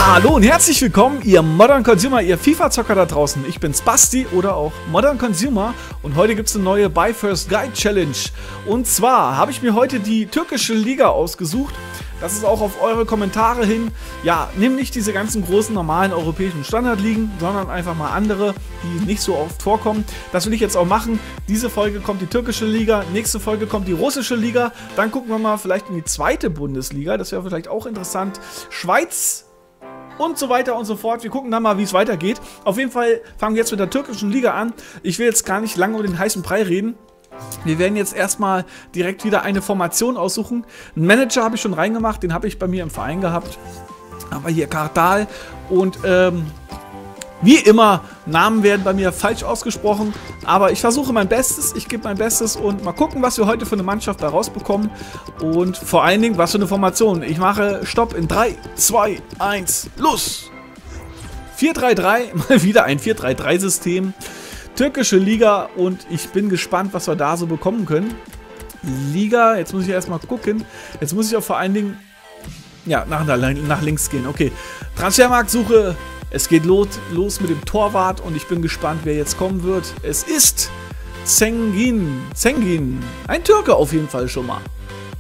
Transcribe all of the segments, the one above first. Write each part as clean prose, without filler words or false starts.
Hallo und herzlich willkommen, ihr Modern Consumer, ihr FIFA-Zocker da draußen. Ich bin's Basti oder auch Modern Consumer und heute gibt es eine neue Buy First Guide Challenge. Und zwar habe ich mir heute die türkische Liga ausgesucht. Das ist auch auf eure Kommentare hin. Ja, nimm nicht diese ganzen großen normalen europäischen Standardligen, sondern einfach mal andere, die nicht so oft vorkommen. Das will ich jetzt auch machen. Diese Folge kommt die türkische Liga, nächste Folge kommt die russische Liga. Dann gucken wir mal vielleicht in die zweite Bundesliga. Das wäre vielleicht auch interessant. Schweiz und so weiter und so fort. Wir gucken dann mal, wie es weitergeht. Auf jeden Fall fangen wir jetzt mit der türkischen Liga an. Ich will jetzt gar nicht lange um den heißen Brei reden. Wir werden jetzt erstmal direkt wieder eine Formation aussuchen. Einen Manager habe ich schon reingemacht, den habe ich bei mir im Verein gehabt. Aber hier Kartal und wie immer, Namen werden bei mir falsch ausgesprochen. Aber ich versuche mein Bestes, ich gebe mein Bestes und mal gucken, was wir heute für eine Mannschaft da rausbekommen. Und vor allen Dingen, was für eine Formation. Ich mache Stopp in 3, 2, 1, los! 4-3-3, mal wieder ein 4-3-3-System. Türkische Liga und ich bin gespannt, was wir da so bekommen können. Liga, jetzt muss ich erstmal gucken. Jetzt muss ich auch vor allen Dingen ja, nach links gehen. Okay, Transfermarktsuche. Es geht los mit dem Torwart und ich bin gespannt, wer jetzt kommen wird. Es ist Zengin. Ein Türke auf jeden Fall schon mal.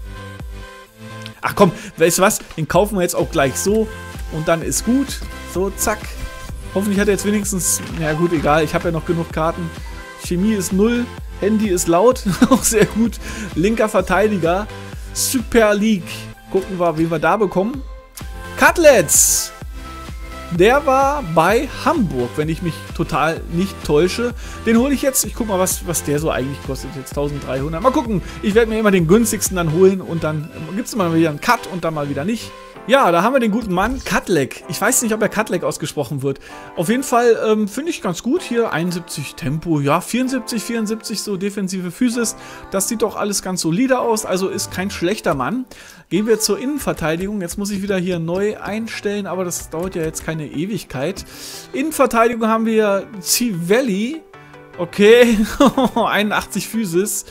Ach komm, weißt du was? Den kaufen wir jetzt auch gleich so und dann ist gut. So, zack. Hoffentlich hat er jetzt wenigstens, ja gut, egal, ich habe ja noch genug Karten. Chemie ist 0, Handy ist laut, auch sehr gut. Linker Verteidiger, Super League. Gucken wir, wen wir da bekommen. Cutlets! Der war bei Hamburg, wenn ich mich total nicht täusche. Den hole ich jetzt, ich gucke mal, was der so eigentlich kostet. Jetzt 1300. Mal gucken, ich werde mir immer den günstigsten dann holen und dann gibt es mal wieder einen Cut und dann mal wieder nicht. Ja, da haben wir den guten Mann, Katlek. Ich weiß nicht, ob er Katlek ausgesprochen wird. Auf jeden Fall finde ich ganz gut hier. 71 Tempo, ja, 74 so defensive Physis. Das sieht doch alles ganz solide aus, also ist kein schlechter Mann. Gehen wir zur Innenverteidigung. Jetzt muss ich wieder hier neu einstellen, aber das dauert ja jetzt keine Ewigkeit. Innenverteidigung haben wir Civelli. Okay, 81 Physis.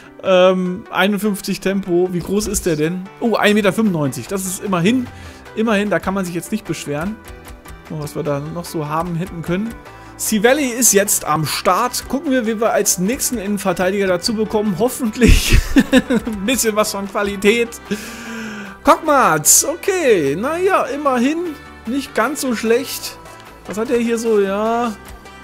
51 Tempo. Wie groß ist der denn? Oh, 1,95 Meter. Das ist immerhin, da kann man sich jetzt nicht beschweren. Was wir da noch so haben hätten können. Civelli ist jetzt am Start. Gucken wir, wie wir als nächsten Innenverteidiger dazu bekommen. Hoffentlich ein bisschen was von Qualität. Kockmatz, okay. Naja, immerhin nicht ganz so schlecht. Was hat er hier so? Ja.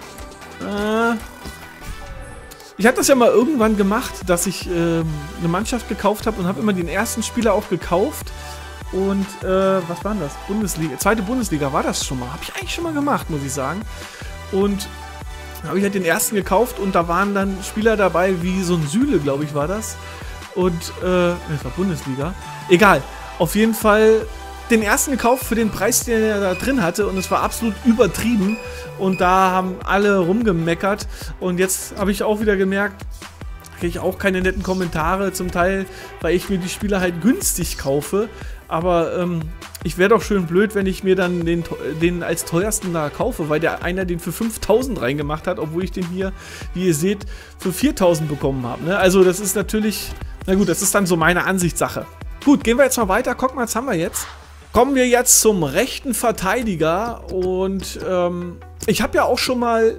Ich habe das ja mal irgendwann gemacht, dass ich eine Mannschaft gekauft habe und habe immer den ersten Spieler auch gekauft. Und was war denn das? Bundesliga, zweite Bundesliga war das schon mal. Habe ich eigentlich schon mal gemacht, muss ich sagen. Und da habe ich halt den ersten gekauft und da waren dann Spieler dabei, wie so ein Süle, glaube ich, war das. Und das war Bundesliga. Egal, auf jeden Fall den ersten gekauft für den Preis, den er da drin hatte und es war absolut übertrieben und da haben alle rumgemeckert und jetzt habe ich auch wieder gemerkt, kriege ich auch keine netten Kommentare zum Teil, weil ich mir die Spieler halt günstig kaufe, aber ich wäre doch schön blöd, wenn ich mir dann den als teuersten da kaufe, weil der einer den für 5.000 reingemacht hat, obwohl ich den hier, wie ihr seht, für 4.000 bekommen habe, ne? Also das ist natürlich, na gut, das ist dann so meine Ansichtssache. Gut, gehen wir jetzt mal weiter, guck mal, was haben wir jetzt? Kommen wir jetzt zum rechten Verteidiger und ich habe ja auch schon mal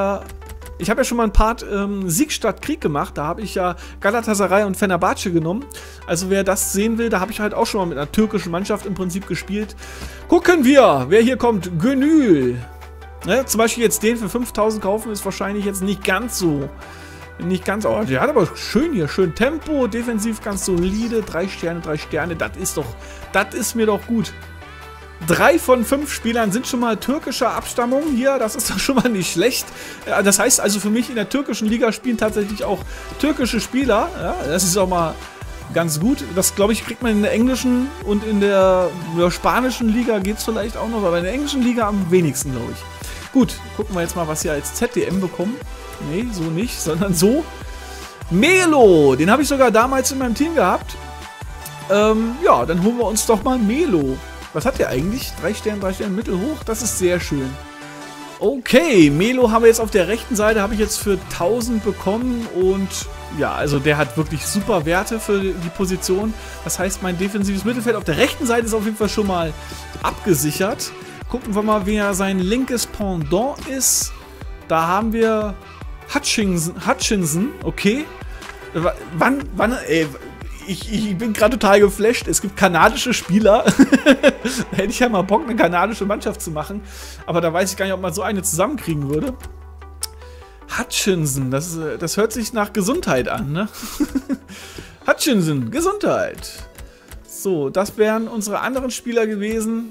einen Part Sieg statt Krieg gemacht. Da habe ich ja Galatasaray und Fenerbahce genommen. Also wer das sehen will, da habe ich halt auch schon mal mit einer türkischen Mannschaft im Prinzip gespielt. Gucken wir, wer hier kommt. Gönül. Ne, zum Beispiel jetzt den für 5.000 kaufen ist wahrscheinlich jetzt nicht ganz so. Oh, der hat aber schön Tempo, defensiv ganz solide, 3 Sterne, das ist mir doch gut. 3 von 5 Spielern sind schon mal türkischer Abstammung hier, das ist doch schon mal nicht schlecht. Das heißt also für mich in der türkischen Liga spielen tatsächlich auch türkische Spieler, ja, das ist auch mal ganz gut. Das, glaube ich, kriegt man in der englischen und in der spanischen Liga geht es vielleicht auch noch, aber in der englischen Liga am wenigsten, glaube ich. Gut, gucken wir jetzt mal, was wir als ZDM bekommen. Nee, so nicht, sondern so. Melo, den habe ich sogar damals in meinem Team gehabt. Ja, dann holen wir uns doch mal Melo. Was hat der eigentlich? 3 Sterne, mittelhoch. Das ist sehr schön. Okay, Melo haben wir jetzt auf der rechten Seite, habe ich jetzt für 1000 bekommen und ja, also der hat wirklich super Werte für die Position. Das heißt, mein defensives Mittelfeld auf der rechten Seite ist auf jeden Fall schon mal abgesichert. Gucken wir mal, wer sein linkes Pendant ist. Da haben wir Hutchinson, okay. Ich bin gerade total geflasht. Es gibt kanadische Spieler. Da hätte ich ja mal Bock, eine kanadische Mannschaft zu machen. Aber da weiß ich gar nicht, ob man so eine zusammenkriegen würde. Hutchinson, das hört sich nach Gesundheit an, ne? Hutchinson, Gesundheit. So, das wären unsere anderen Spieler gewesen.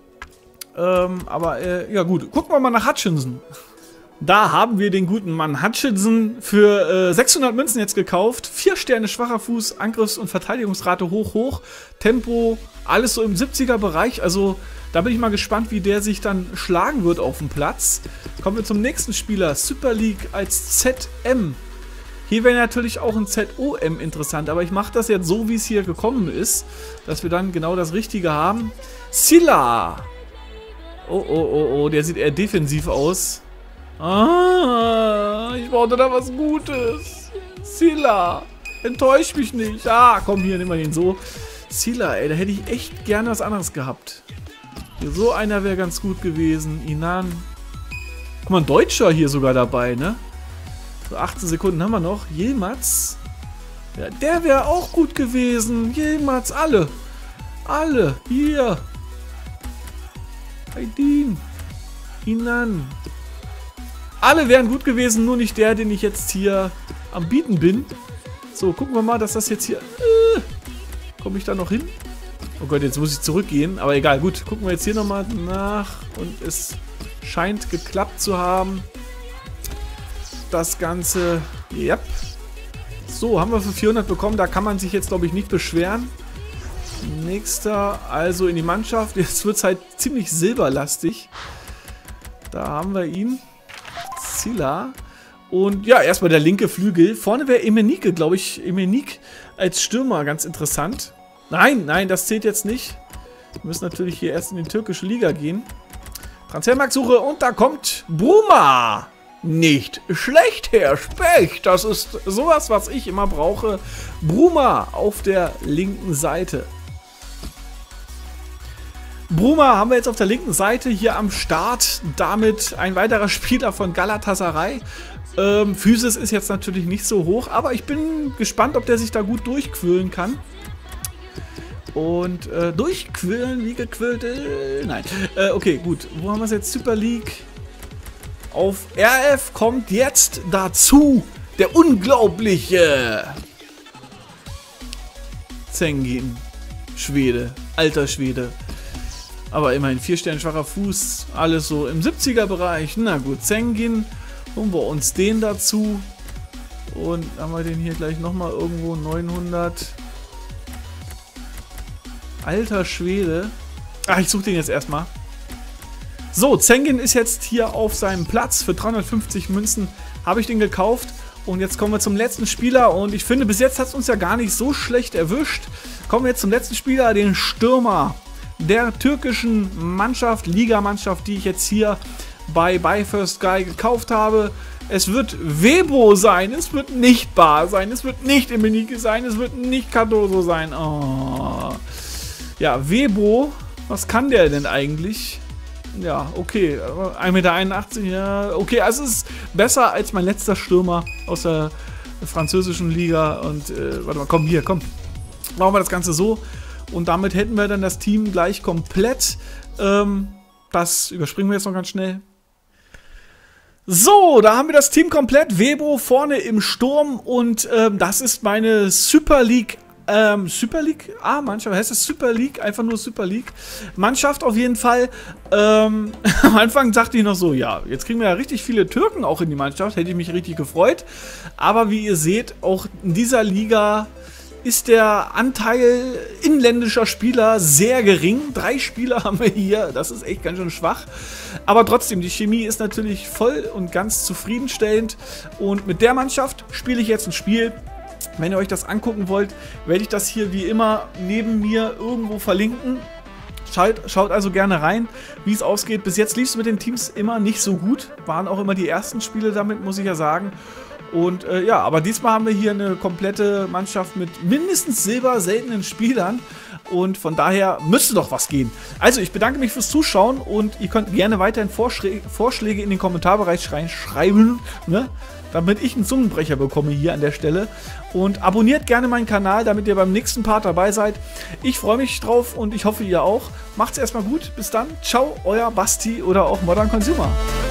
Ja gut, gucken wir mal nach Hutchinson. Da haben wir den guten Mann Hutchinson für 600 Münzen jetzt gekauft. 4 Sterne, schwacher Fuß, Angriffs- und Verteidigungsrate hoch. Tempo, alles so im 70er Bereich. Also da bin ich mal gespannt, wie der sich dann schlagen wird auf dem Platz. Kommen wir zum nächsten Spieler. Super League als ZM. Hier wäre natürlich auch ein ZOM interessant, aber ich mache das jetzt so, wie es hier gekommen ist, dass wir dann genau das Richtige haben. Silla. Oh, der sieht eher defensiv aus. Ah, ich brauchte da was Gutes. Silla, enttäusch mich nicht. Ah, komm hier, nimm mal den so. Silla, ey, da hätte ich echt gerne was anderes gehabt. Hier, so einer wäre ganz gut gewesen. Inan. Guck mal, ein Deutscher hier sogar dabei, ne? So, 18 Sekunden haben wir noch. Yilmaz. Ja, der wäre auch gut gewesen. Yilmaz, alle. Alle. Hier. Aydin. Inan. Alle wären gut gewesen, nur nicht der, den ich jetzt hier am Bieten bin. So, gucken wir mal, dass das jetzt hier... komme ich da noch hin? Oh Gott, jetzt muss ich zurückgehen. Aber egal, gut. Gucken wir jetzt hier nochmal nach. Und es scheint geklappt zu haben. Das Ganze... Yep. So, haben wir für 400 bekommen. Da kann man sich jetzt, glaube ich, nicht beschweren. Nächster, also in die Mannschaft. Jetzt wird es halt ziemlich silberlastig. Da haben wir ihn. Silla. Und ja, erstmal der linke Flügel. Vorne wäre Emenike, glaube ich. Emenike als Stürmer, ganz interessant. Nein, das zählt jetzt nicht. Wir müssen natürlich hier erst in die türkische Liga gehen. Transfermarktsuche und da kommt Bruma. Nicht schlecht, Herr Specht. Das ist sowas, was ich immer brauche. Bruma auf der linken Seite. Bruma haben wir jetzt auf der linken Seite hier am Start. Damit ein weiterer Spieler von Galatasaray. Physis ist jetzt natürlich nicht so hoch, aber ich bin gespannt, ob der sich da gut durchquillen kann. Und durchquillen, wie gequillt? Nein. Okay, gut. Wo haben wir es jetzt? Super League. Auf RF kommt jetzt dazu der unglaubliche Zengin. Schwede. Alter Schwede. Aber immerhin 4 Sterne schwacher Fuß. Alles so im 70er Bereich. Na gut, Zengin. Holen wir uns den dazu. Und haben wir den hier gleich nochmal irgendwo 900. Alter Schwede. Ach, ich suche den jetzt erstmal. So, Zengin ist jetzt hier auf seinem Platz. Für 350 Münzen habe ich den gekauft. Und jetzt kommen wir zum letzten Spieler. Und ich finde, bis jetzt hat es uns ja gar nicht so schlecht erwischt. Kommen wir jetzt zum letzten Spieler, den Stürmer der türkischen Mannschaft, Ligamannschaft, die ich jetzt hier bei First Guy gekauft habe. Es wird Webo sein, es wird nicht Bar sein, es wird nicht Emenike sein, es wird nicht Cardoso sein. Oh. Ja, Webo, was kann der denn eigentlich? Ja, okay, 1,81 Meter, ja, okay, also es ist besser als mein letzter Stürmer aus der französischen Liga. Und, warte mal, komm, hier, komm. Machen wir das Ganze so. Und damit hätten wir dann das Team gleich komplett. Das überspringen wir jetzt noch ganz schnell. So, da haben wir das Team komplett. Webo vorne im Sturm. Und das ist meine Super League. Super League? Mannschaft. Heißt es Super League? Einfach nur Super League. Mannschaft auf jeden Fall. Am Anfang dachte ich noch so, ja, jetzt kriegen wir ja richtig viele Türken auch in die Mannschaft. Hätte ich mich richtig gefreut. Aber wie ihr seht, auch in dieser Liga ist der Anteil inländischer Spieler sehr gering. 3 Spieler haben wir hier, das ist echt ganz schön schwach. Aber trotzdem, die Chemie ist natürlich voll und ganz zufriedenstellend. Und mit der Mannschaft spiele ich jetzt ein Spiel. Wenn ihr euch das angucken wollt, werde ich das hier wie immer neben mir irgendwo verlinken. Schaut also gerne rein, wie es ausgeht. Bis jetzt lief es mit den Teams immer nicht so gut. Waren auch immer die ersten Spiele damit, muss ich ja sagen. Und ja, aber diesmal haben wir hier eine komplette Mannschaft mit mindestens silber seltenen Spielern. und von daher müsste doch was gehen. Also ich bedanke mich fürs Zuschauen und ihr könnt gerne weiterhin Vorschläge in den Kommentarbereich schreiben, ne? Damit ich einen Zungenbrecher bekomme hier an der Stelle. Und abonniert gerne meinen Kanal, damit ihr beim nächsten Part dabei seid. Ich freue mich drauf und ich hoffe, ihr auch. Macht's erstmal gut. Bis dann. Ciao, euer Basti oder auch Modern Consumer.